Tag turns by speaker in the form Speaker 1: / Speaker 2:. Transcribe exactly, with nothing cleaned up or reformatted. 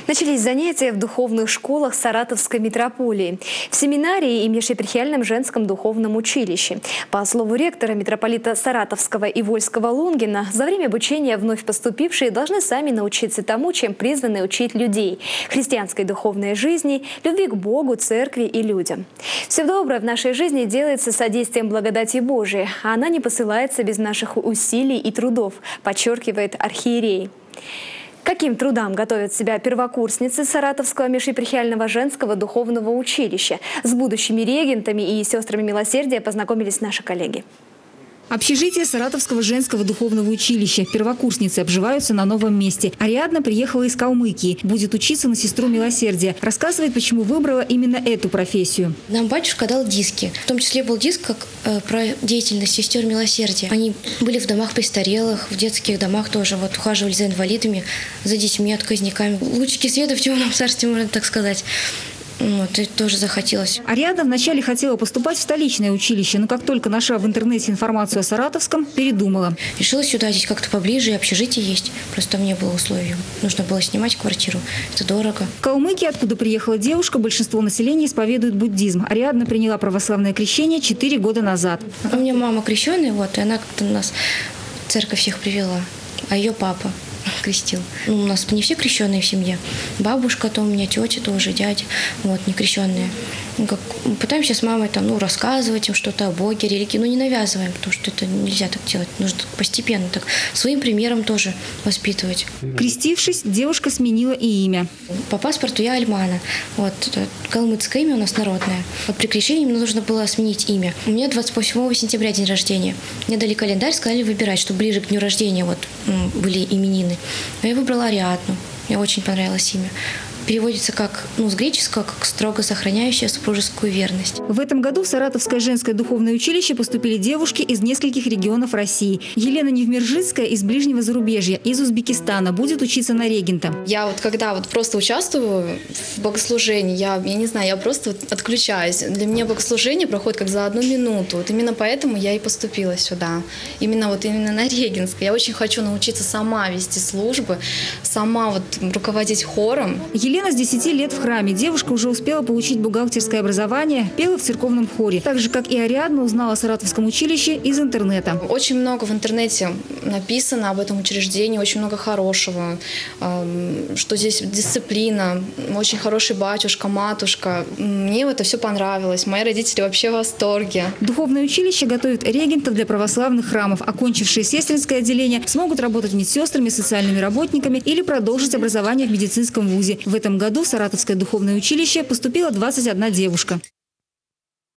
Speaker 1: Начались занятия в духовных школах Саратовской митрополии, в семинарии и Межепархиальном женском духовном училище. По слову ректора митрополита Саратовского и Вольского Лунгина, за время обучения вновь поступившие должны сами научиться тому, чем призваны учить людей – христианской духовной жизни, любви к Богу, церкви и людям. Все доброе в нашей жизни делается содействием благодати Божией, а она не посылается без наших усилий и трудов, подчеркивает архиерей. Каким трудам готовят себя первокурсницы Саратовского межепархиального женского духовного училища? С будущими регентами и сестрами милосердия познакомились наши коллеги.
Speaker 2: Общежитие Саратовского женского духовного училища. Первокурсницы обживаются на новом месте. Ариадна приехала из Калмыкии. Будет учиться на сестру милосердия. Рассказывает, почему выбрала именно эту профессию.
Speaker 3: Нам батюшка дал диски. В том числе был диск как, э, про деятельность сестер милосердия. Они были в домах престарелых, в детских домах тоже. Вот ухаживали за инвалидами, за детьми, отказниками. Лучики света в темном царстве, можно так сказать. Вот, и тоже захотелось.
Speaker 2: Ариадна вначале хотела поступать в столичное училище, но как только нашла в интернете информацию о Саратовском, передумала.
Speaker 3: Решила сюда, здесь как-то поближе, и общежитие есть. Просто там не было условий. Нужно было снимать квартиру. Это дорого.
Speaker 2: В Калмыкии, откуда приехала девушка, большинство населения исповедует буддизм. Ариадна приняла православное крещение четыре года назад.
Speaker 3: У меня мама крещеная, вот, и она как-то нас в церковь всех привела. А ее папа крестил. Ну, у нас не все крещенные в семье. Бабушка, то у меня тетя тоже, дядя, вот, не крещенные. Ну, как, пытаемся с мамой там, ну, рассказывать им что-то о Боге, религии, но не навязываем, потому что это нельзя так делать. Нужно постепенно, так своим примером тоже воспитывать.
Speaker 2: Крестившись, девушка сменила и имя.
Speaker 3: По паспорту я Альмана. Вот, калмыцкое имя у нас народное. Вот при крещении мне нужно было сменить имя. У меня двадцать восьмого сентября день рождения. Мне дали календарь, сказали выбирать, чтобы ближе к дню рождения вот, были именины. Но я выбрала Ариадну. Мне очень понравилось имя. Переводится как, ну, с греческого, как строго сохраняющая супружескую верность.
Speaker 2: В этом году в Саратовское женское духовное училище поступили девушки из нескольких регионов России. Елена Невмержицкая из ближнего зарубежья, из Узбекистана, будет учиться на регента.
Speaker 4: Я вот когда вот просто участвую в богослужении, я, я не знаю, я просто вот отключаюсь. Для меня богослужение проходит как за одну минуту. Вот именно поэтому я и поступила сюда. Именно вот именно на регентское. Я очень хочу научиться сама вести службы, сама вот руководить хором.
Speaker 2: Елена с десяти лет в храме. Девушка уже успела получить бухгалтерское образование, пела в церковном хоре. Так же, как и Ариадна, узнала о Саратовском училище из интернета.
Speaker 4: Очень много в интернете написано об этом учреждении, очень много хорошего, что здесь дисциплина, очень хороший батюшка, матушка. Мне это все понравилось. Мои родители вообще в восторге.
Speaker 2: Духовное училище готовит регентов для православных храмов. Окончившие сестринское отделение смогут работать медсестрами, социальными работниками или продолжить образование в медицинском вузе. В этом году в Саратовское духовное училище поступила двадцать одна девушка.